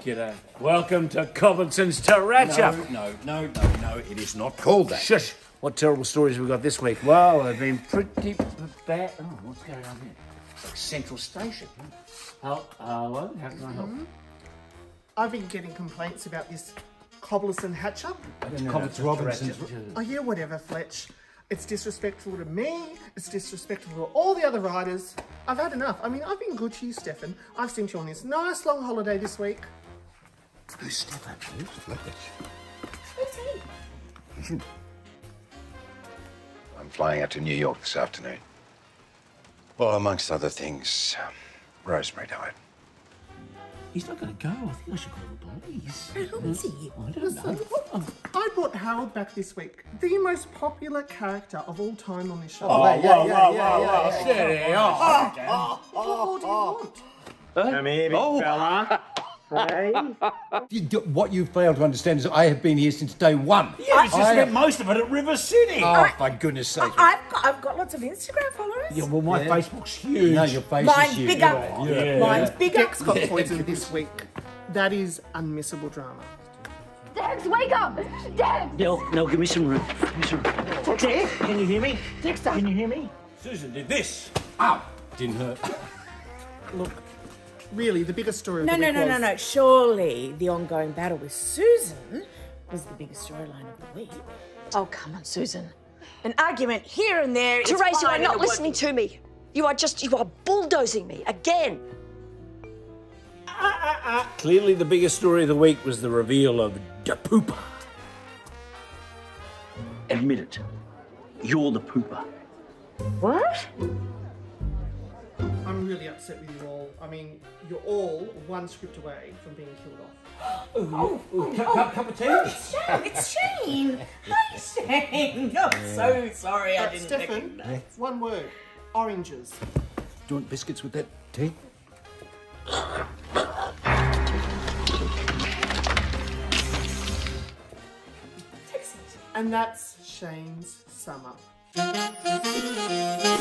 G'day. Welcome to Cobbinson's Terese. No, it is not called that. Shush! What terrible stories have we got this week? Well, they've been pretty bad. Oh, what's going on here? It's like Central Station. Hello? How can I help? I've been getting complaints about this Cobblison hatch-up. It's Robinson's. Oh yeah, whatever, Fletch. It's disrespectful to me, it's disrespectful to all the other riders. I've had enough. I mean, I've been good to you, Stefan. I've sent you on this nice long holiday this week. Who's Stefan? Who's Fletch? Who's he? I'm flying out to New York this afternoon. Well, amongst other things, Rosemary died. He's not going to go. I think I should call the police. Who is he? I don't know. I brought Harold back this week. The most popular character of all time on this show. Whoa. Steady on. What more do you want? Come here, big fella. Hey. What you fail to understand is I have been here since day one. Yeah, but you spent most of it at River City. Oh, for goodness sake. I've got lots of Instagram followers. Yeah, well, my Facebook's huge. No, your face Mine's is huge. bigger. Yeah. Mine's bigger. Dex got poisoned this week. That is unmissable drama. Dex, wake up! Dex! No, give me some room. Dex, can you hear me? Dexter, can you hear me? Susan did this. Ow! Didn't hurt. Look, really, the biggest story of the week was... No. Surely the ongoing battle with Susan was the biggest storyline of the week. Oh, come on, Susan. An argument here and there. Terese, you are not listening to me. You are bulldozing me again. Clearly, the biggest story of the week was the reveal of the pooper. Admit it. You're the pooper. What? I'm really upset with you all. I mean, you're all one script away from being killed off. Cup of tea? It's Shane. Hi, Shane. I'm so sorry I didn't Stefan, recognize. one word. Oranges. Do you want biscuits with that tea? And that's Shane's sum up.